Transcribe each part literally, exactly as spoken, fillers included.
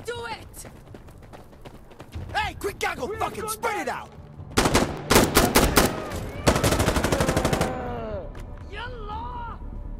do it! Hey, quick goggle, fucking spread it out! Yallah!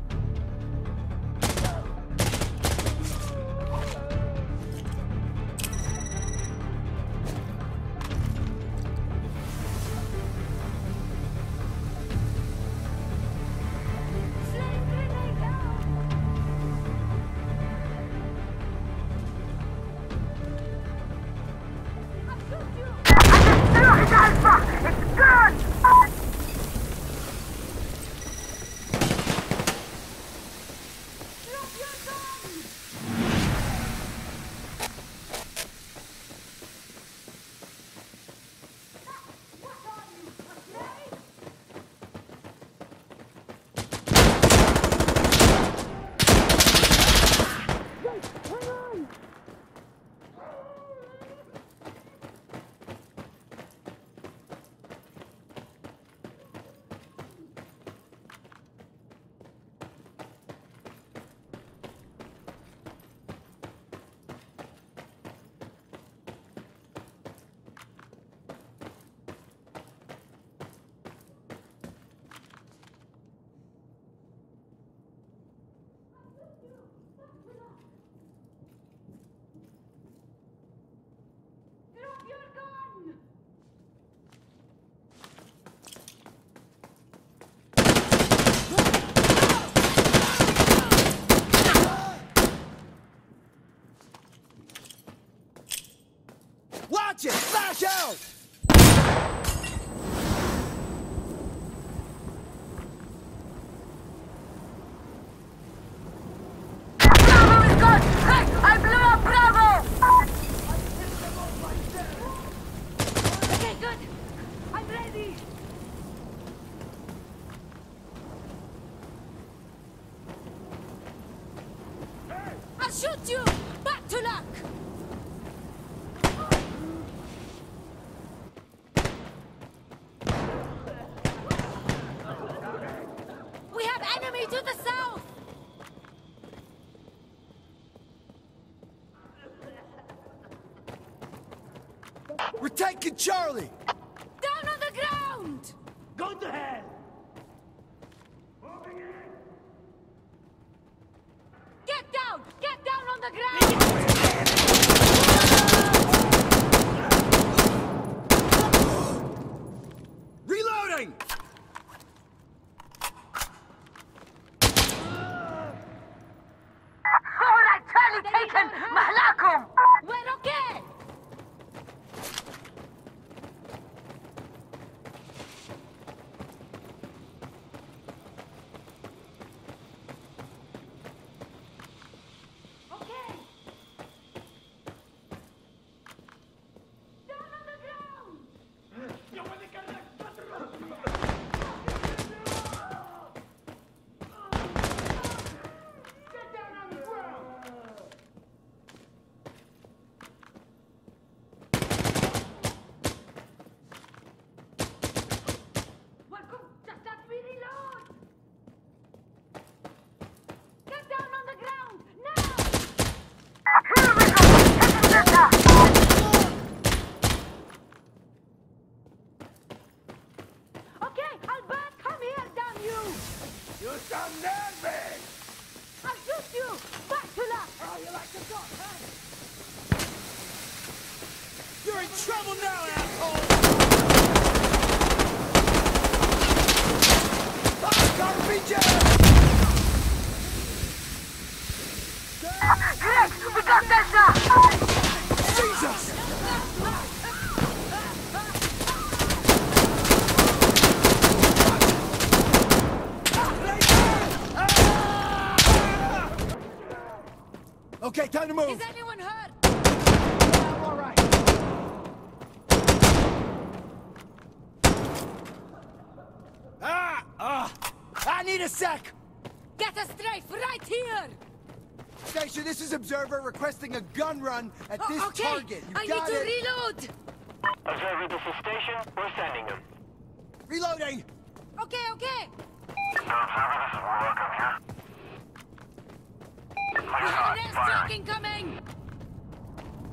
Watch it! Flash out! Bravo is gone! Hey, I blew up Bravo! Okay, good. I'm ready. I'll shoot you! Back to luck! We have enemy to the south! We're taking Charlie! Down on the ground! Go to hell! Get down! Get down on the ground! Reloading! Alright, Charlie taken! Mahlakum! We're okay! Okay! Down on the ground! Get down on the ground! Welcome! Just let me reload! Get down on the ground! Now! Here we go! Taking Delta! Okay, I'll back! Come here, damn you! You sound nervous! I'll shoot you! Back to luck! Oh, you like to talk, huh? You're in trouble now, asshole! Fuck, R P G! Great! We got Delta! Jesus! Okay, time to move! Is anyone hurt? I'm all right. Ah! Ah! I need a sec! Get a strafe right here! Station, this is Observer requesting a gun run at O- this okay, target. You I got need to it? reload! Observer, this is station. We're sending them. Reloading! Okay, okay! Observer, this is Warlock. I'm here. We have an airstrike incoming!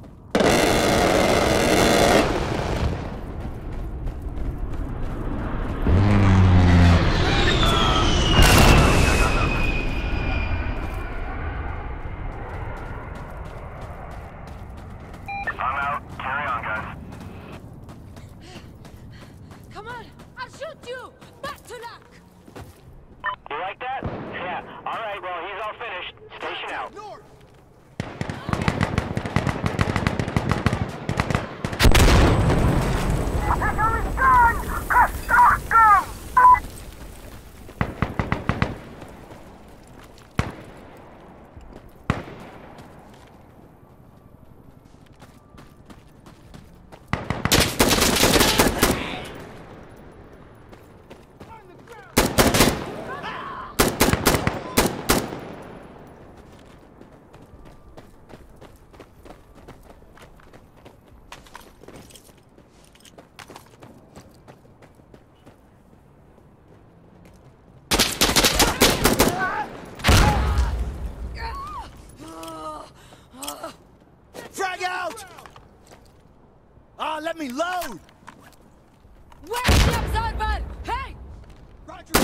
out! Ah, let me load! Where's the observer? Hey! Roger!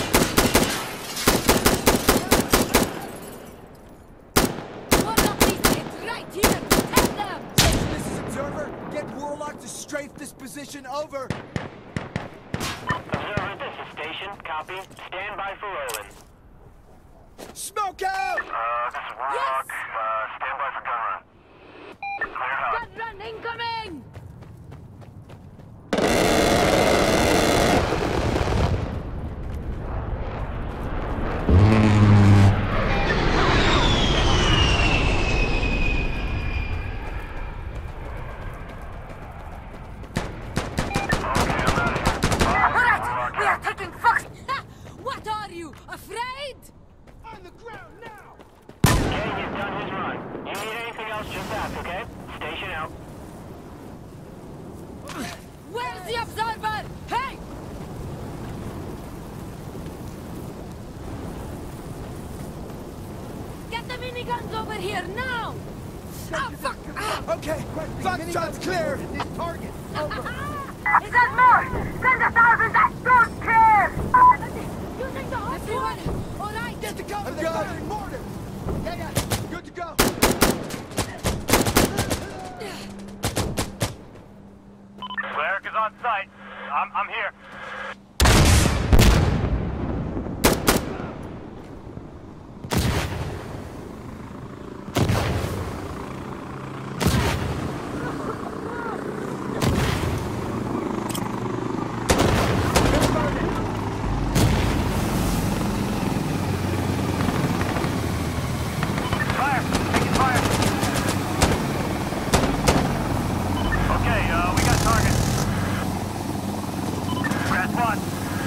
One of these kids right here! Protect them! This is Observer. Get Warlock to strafe this position over. Observer, this is station. Copy. Stand by for rolling. Smoke out! Uh, this is Warlock. Yes! Uh, stand by for gun run. Clear out. Gun run incoming! Alright, we are taking Fox. Ha! What are you, afraid? On the ground now! Gang has done his run. You need anything else, just ask, okay? Station out. Where's the observer? Hey! Get the miniguns over here now! Ah, fuck! Ah. Okay, Foxtrot's clear. This target. Over. He got more! Send a thousand that don't care! Using the Everyone, all right? Get the cover. I'm They're good. firing mortars. Yeah, yeah. Good to go. Cleric is on site. I'm, I'm here. Fire! Taking fire! Okay, uh, we got target. Red one.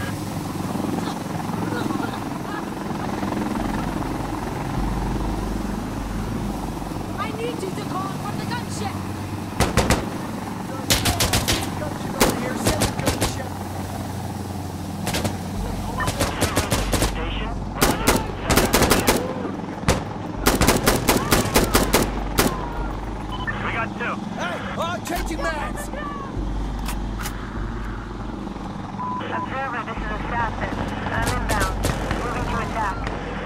I need you to call for the gunship! Gunship over here. Send the gunship. Station. We got two. Hey, oh, changing mags. Observer, this is Assassin. I'm inbound. Moving to attack.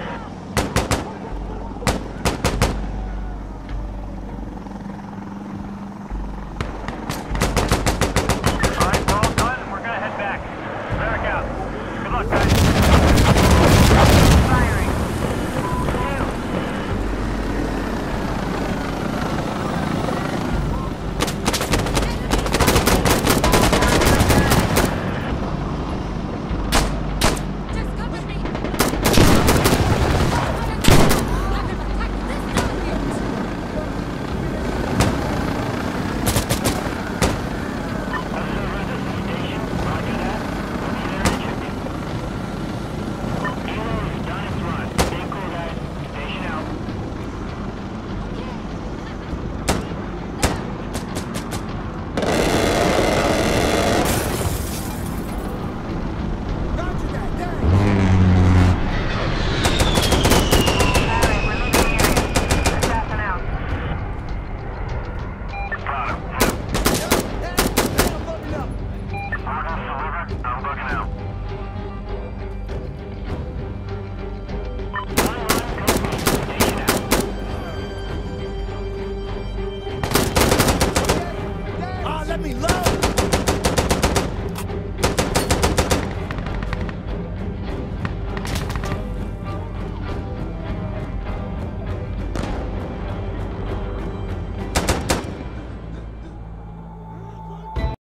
Alright, we're all done and we're gonna head back. Cleric out. Good luck, guys. Firing. Just cover me! Let him attack this target! Observer, this is station. Roger that. Auxiliary checking. Elo's done its run. Stay cool, guys. Station out. Roger that. There. Alright, we're leaving the area. Assassin out. Got him. Hey, I'm loading up. Orders delivered. I'm booking out. Run, run, complete. Station out. Ah, let me load.